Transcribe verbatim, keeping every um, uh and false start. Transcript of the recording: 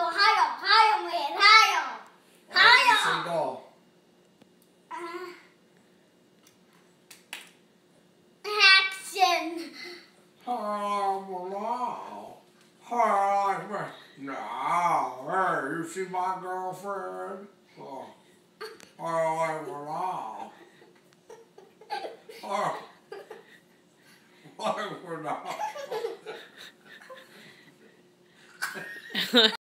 hai rồi, hai rồi mẹ, hai rồi. Hai rồi. Single. Action. Oh, no. Oh, no. Hey, you see my girlfriend? Oh, oh, no. Oh, oh, no.